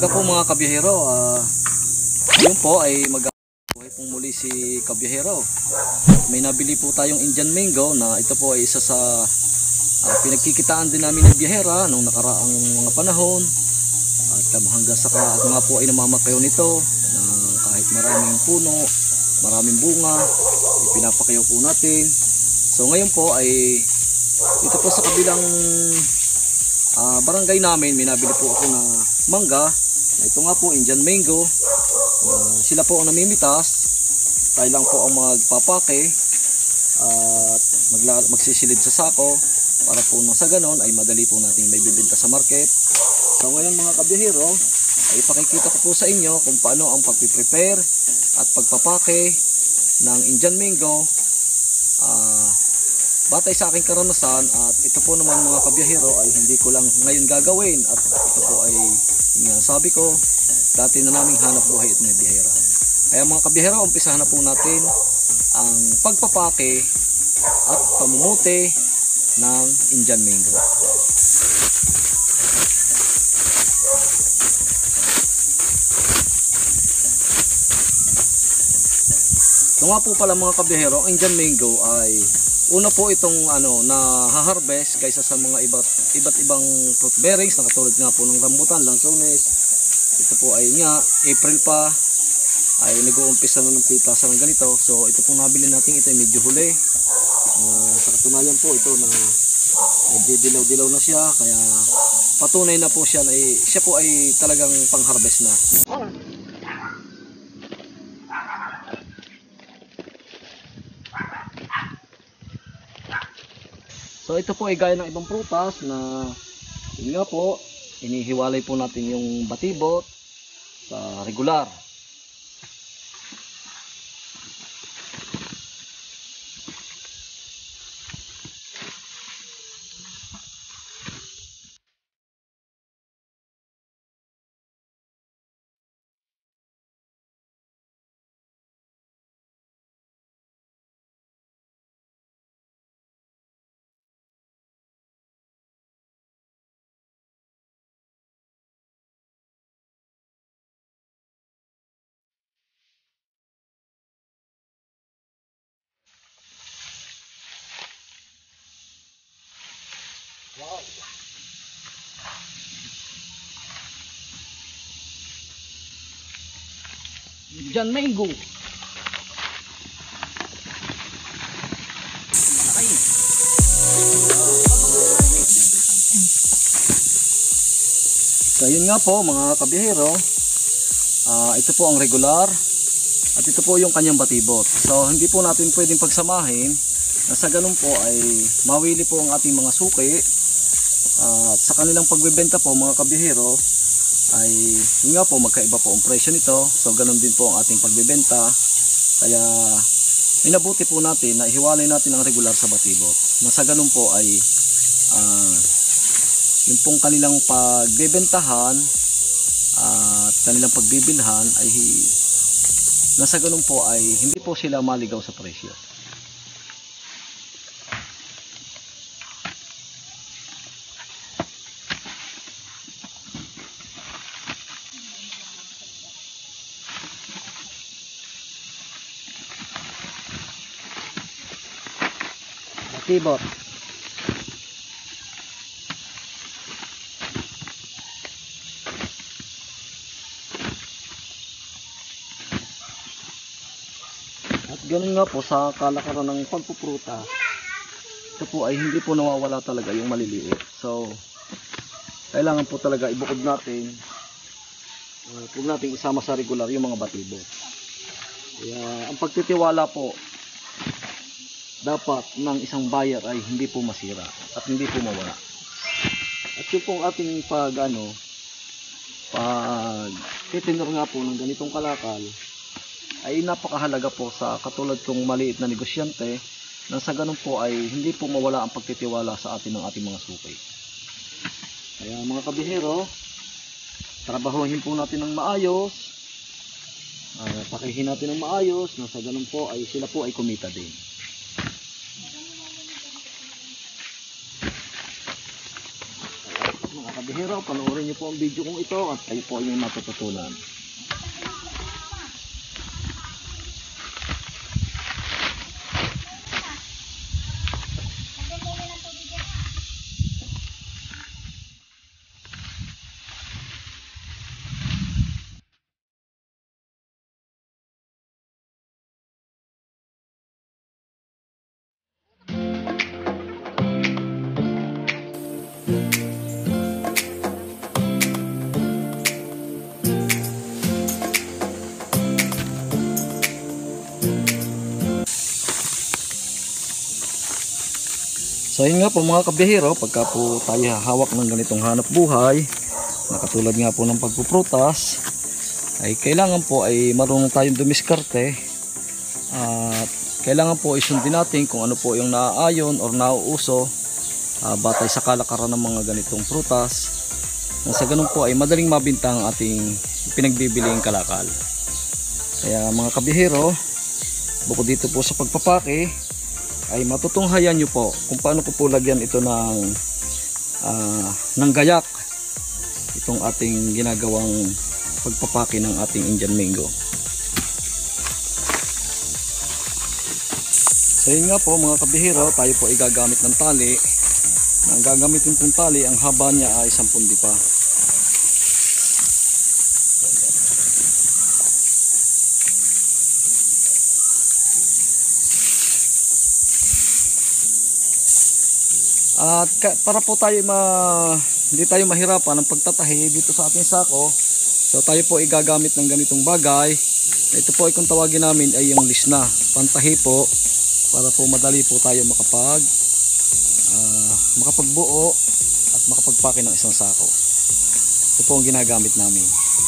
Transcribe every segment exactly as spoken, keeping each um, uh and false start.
umaga po mga kabiyahero. Uh, yun po ay mag-buhay pong muli si kabiyahero. May nabili po tayong Indian mango na ito po ay isa sa uh, pinagkikitaan din namin ng biyahera nung nakaraang mga panahon. At uh, hanggang sa ako nga po ay namamakayo nito na kahit maraming puno, maraming bunga, pinapakayo po natin. So ngayon po ay ito po sa kabilang uh, barangay namin, may nabili po ako na mangga. Ito nga po, Indian mango. Uh, sila po ang namimitas. Tayo lang po ang magpapake at uh, magsisilid sa sako para po nang sa ganon ay madali po natin may bibenta sa market. So ngayon mga kabiyahero, ay ipakikita ko po sa inyo kung paano ang pagpiprepare at pagpapake ng Indian mango. Uh, batay sa aking karanasan, at ito po naman mga kabiyahero ay hindi ko lang ngayon gagawin, at ito po ay yung sabi ko, dati na naming hanap buhay at may biyahera. Kaya mga kabiyahero, umpisahan na po natin ang pagpapake at pamumuti ng Indian mango. Ito nga po pala mga kabiyahero, ang Indian mango ay una po itong ano na ha-harvest kaysa sa mga iba't iba't ibang fruit bearings na katulad nga po ng rambutan, lansones. Ito po ay nga April pa ay nag-uumpisa na ng pitasan ng ganito. So ito pong nabili natin, ito ay medyo huli. Uh, sa katunayan po ito na nagdidilaw-dilaw na siya, kaya patunay na po siya na eh, siya po ay talagang pang-harvest na. So ito po ay gaya ng ibang prutas na yun nga po, inihiwalay po natin yung batibot sa regular. Wow. Indian mango. Malaki. So yun nga po mga kabiyahero, uh, ito po ang regular at ito po yung kanyang batibot. So hindi po natin pwedeng pagsamahin na sa ganun po ay mawili po ang ating mga suki. Uh, at sa kanilang pagbebenta po mga kabiyahero ay yun nga po, magkaiba po ang presyo nito. So ganun din po ang ating pagbebenta. Kaya minabuti po natin na ihiwalay natin ang regular sa batibot, na sa ganun po ay uh, yung pong kanilang pagbebentahan uh, at kanilang pagbibilhan ay nasa ganun po ay hindi po sila maligaw sa presyo. Batibot. At ganun nga po sa kalakaran ng pagpupruta, ito po ay hindi po nawawala talaga yung maliliit. So kailangan po talaga ibukod natin, uh, huwag natin isama sa regular yung mga batibot. Kaya ang pagtitiwala po dapat ng isang buyer ay hindi po masira at hindi po mawala. At yung pong ating pag ano, pag titinor nga po ng ganitong kalakal ay napakahalaga po sa katulad kong maliit na negosyante, na sa ganun po ay hindi po mawala ang pagtitiwala sa atin ng ating mga suki. Kaya mga kabihero, trabahuhin po natin ng maayos, uh, pakihin natin ng maayos, na sa ganun po ay sila po ay kumita din. Mga kabihero, panoorin niyo po ang video kong ito at kayo po ay may matututunan. So yun nga po mga kabihero, pagka po tayo hawak ng ganitong hanap buhay, na katulad nga po ng pagpuprutas, ay kailangan po ay marunong tayong dumiskarte at kailangan po isundin natin kung ano po yung naaayon or nauuso uh, batay sa kalakaran ng mga ganitong prutas, na sa ganun po ay madaling mabinta ang ating pinagbibiling kalakal. Kaya mga kabihero, bukod dito po sa pagpapake, ay matutunghayan nyo po kung paano ko po lagyan ito ng uh, ng gayak, itong ating ginagawang pagpapaki ng ating Indian mango. So yun nga po mga kabihero, tayo po ay gagamit ng tali. Ang gagamitin pong tali, ang haba niya ay sampung dipa. At para po tayo ma hindi tayo mahirapan ng pagtatahi dito sa ating sako, so tayo po ay gagamit ng ganitong bagay. Ito po ay kung tawagin namin ay yung lisna, pantahi po, para po madali po tayo makapag uh, makapagbuo at makapagpake ng isang sako. Ito po ang ginagamit namin.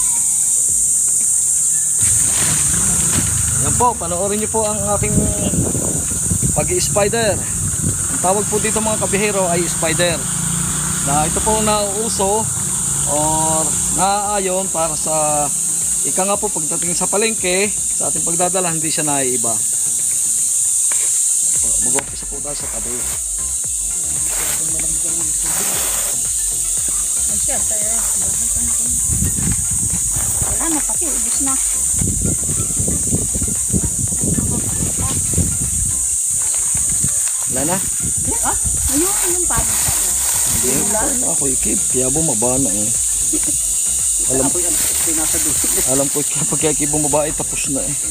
Yan po, panoorin niyo po ang aking pag-i-spider. Tawag po dito mga kabihero ay spider, na ito po nauuso or naaayon para sa ika nga po pagdating sa palengke, sa ating pagdadala hindi siya naiiba. Mag-umpisa po tayo sa tabi. Wala na pati, ubus na. Wala na? Ah, ayun, yung paano tayo. Hindi, ako ikip, kaya bumaba na eh. Alam ko yan, alam ko kapag kaya ikip bumaba eh, tapos na eh.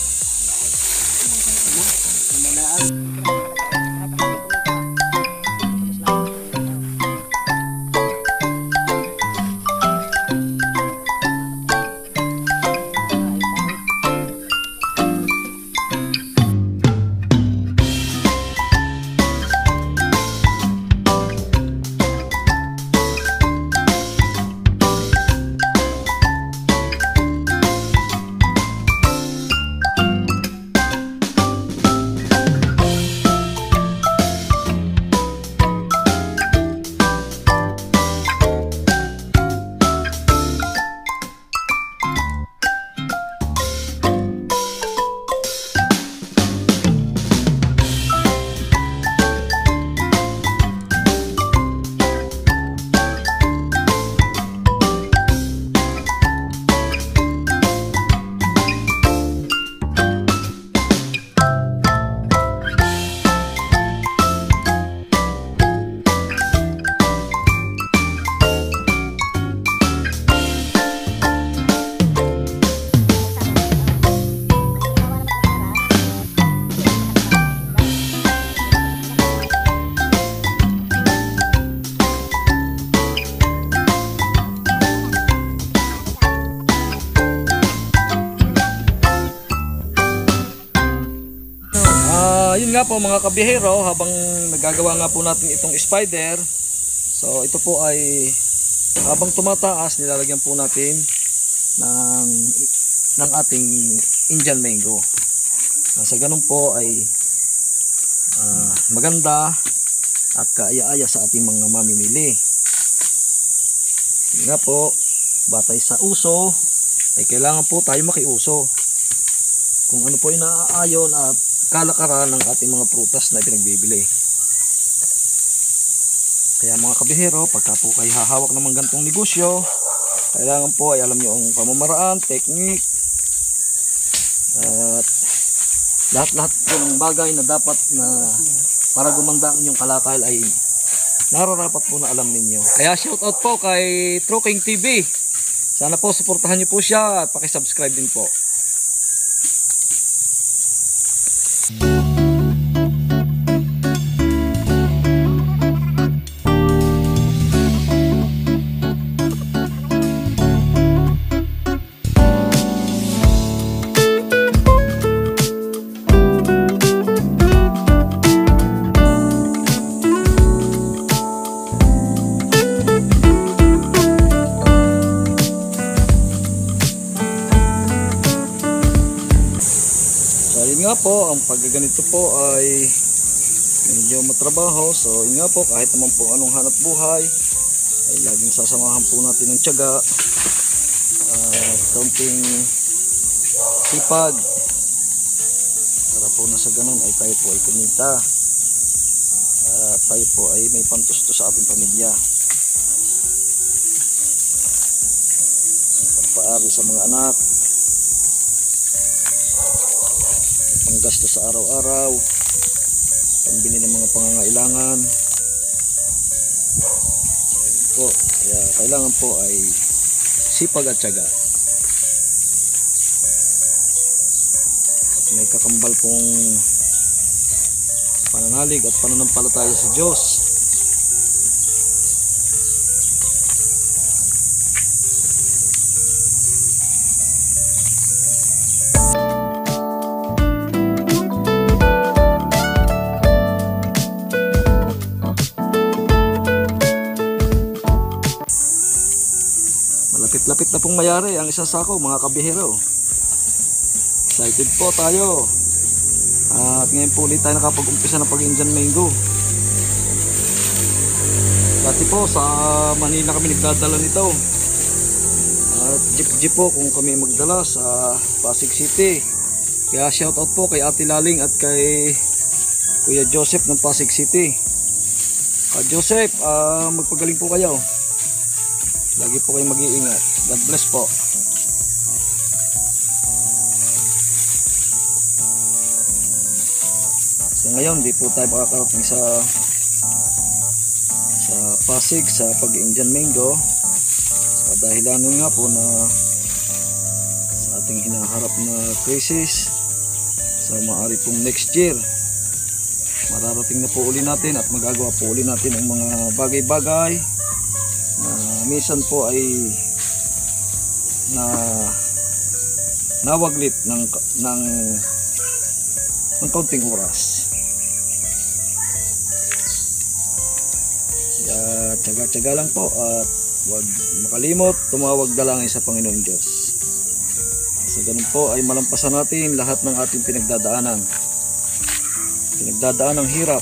Yun nga po mga kabihero, habang nagagawa nga po natin itong spider, so ito po ay habang tumataas, nilalagyan po natin ng, ng ating Indian mango. Sa ganun po ay uh, maganda at kaaya-aya sa ating mga mamimili. Yun nga po, batay sa uso, ay kailangan po tayo makiuso kung ano po yung naaayon at kalakaran ng ating mga prutas na pinagbibili. Kaya mga kabihero, pagka po kayo hahawak ng mga gantong negosyo, kailangan po ay alam nyo ang pamamaraan, technique, at lahat-lahat po ng bagay na dapat na para gumanda ang inyong kalakal ay nararapat po na alam ninyo. Kaya shoutout po kay Trucking T V. Sana po suportahan niyo po siya at paki-subscribe din po. Nga po, ang paggaganito po ay medyo matrabaho. So yun nga po, kahit naman po anong hanap buhay ay laging sasamahan po natin ng tiyaga at kaunting sipag para po na sa ganun ay tayo po ay kumita at tayo po ay may pantusto sa ating pamilya, pagpaaral sa mga anak, panggasto sa araw-araw, pambili ng mga pangangailangan. Ayun po, kaya kailangan po ay sipag at tiyaga. At may kakambal pong pananalig at pananampalataya sa Diyos. Lapit na pong mayari ang isang sako mga kabihero. Excited po tayo. At ngayon po ulit tayo nakapag-umpisa ng pag-Indian mango. Dati po sa Manila kami nagdadala nito. At jeep-jeep po kung kami magdala sa Pasig City. Kaya shoutout po kay Ate Laling at kay Kuya Joseph ng Pasig City. Ka Joseph, uh, magpagaling po kayo. Lagi po kayong mag-iingat. God bless po. So ngayon, di po tayo makakarating sa sa Pasig sa pag-Indian mango. Sa dahilan nga po na sa ating hinaharap na crisis. So maaari pong next year mararating na po uli natin at magagawa po uli natin ang mga bagay-bagay na minsan po ay na nawaglit ng ng ng kaunting oras. Kaya tiyaga-tiyaga lang po at huwag makalimot tumawag dalangin sa Panginoon Diyos. Sa ganun po ay malampasan natin lahat ng ating pinagdadaanan. Pinagdadaan ng hirap.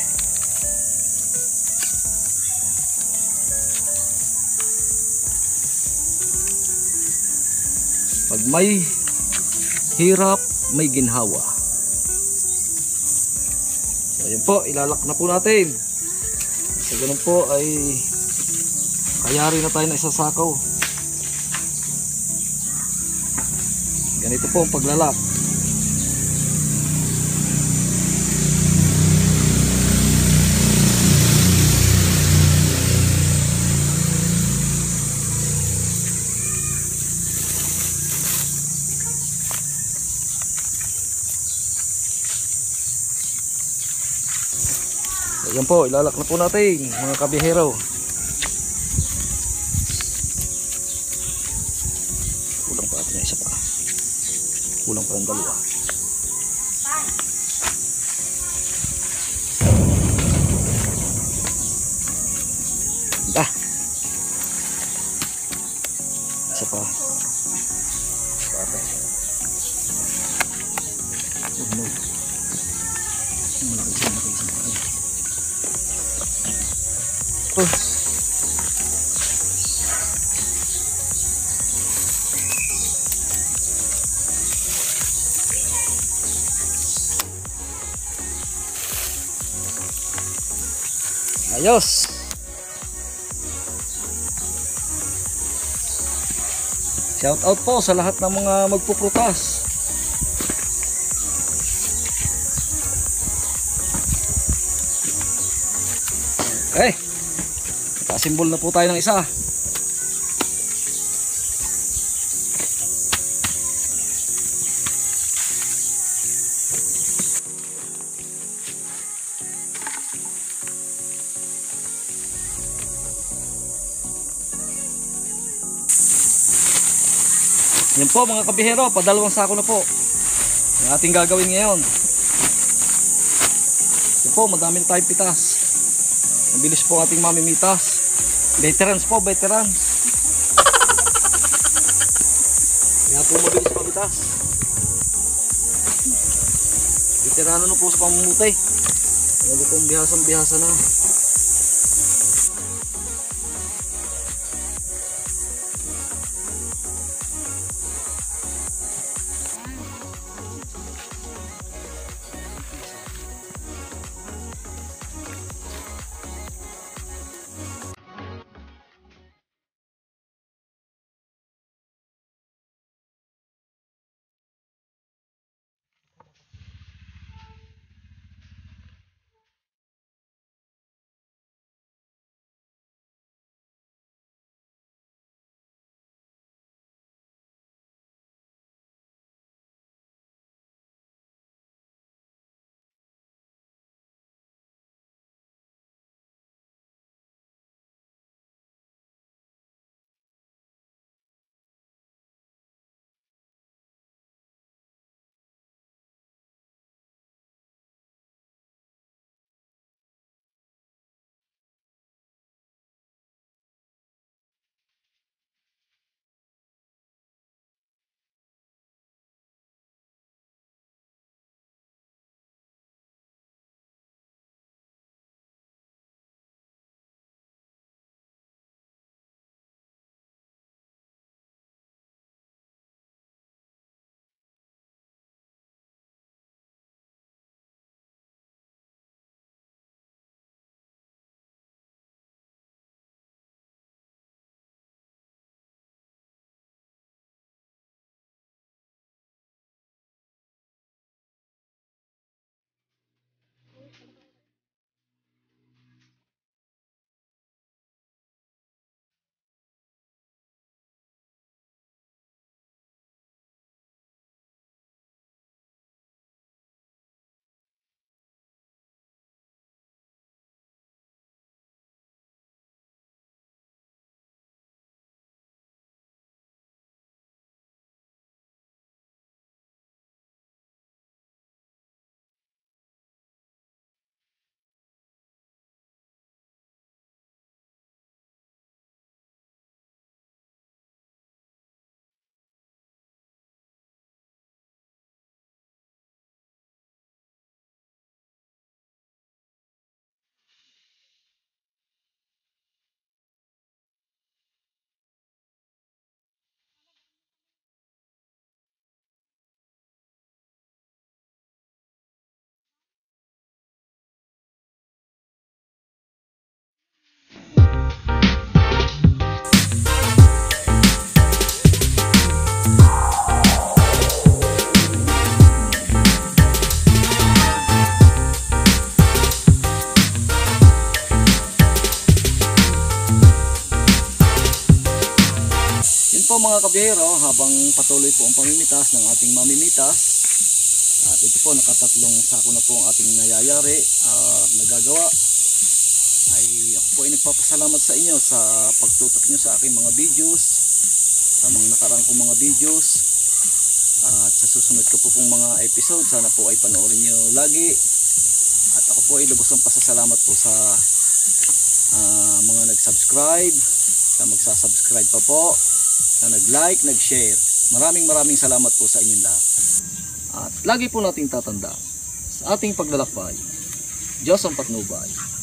Pag may hirap, may ginhawa. So yun po, ilalak na po natin. Sa ganun po ay kayari na tayo ng isang sakaw. Ganito po ang paglalak. Ayan po, ilalak na po natin mga kabihero. Kulang pa natin yung isa pa. Kulang pa yung dalawa. Ah. Isa pa. Patay. Oh no. Malaki siya, malaki siya. Oh. Ayos. Shout out po sa lahat ng mga magpuprutas. Okay. Nakasimbol na po tayo ng isa. Yan po mga kabihero, padalawang sako na po ang ating gagawin ngayon. Yan po, madami na tayong pitas. Mabilis po ating mamimitas. Veterans po, veterans. Yan po mabilis mamitas. Veterano na po sa pamumuti. Hindi pong bihasang bihasa na. Po mga kabiyero, habang patuloy po ang pamimitas ng ating mamimitas, at ito po nakatatlong sako na po ang ating nayayari at uh, nagagawa, ay ako po ay nagpapasalamat sa inyo sa pagtutok nyo sa aking mga videos, sa mga nakarang kong mga videos, at sa susunod ko po pong mga episode, sana po ay panoorin nyo lagi. At ako po ay lubos ang pasasalamat po sa uh, mga nag-subscribe, sa magsasubscribe pa po, na nag-like, nag-share. Maraming maraming salamat po sa inyong lahat. At lagi po nating tatandaan, sa ating paglalakbay, Diyos ang patnubay.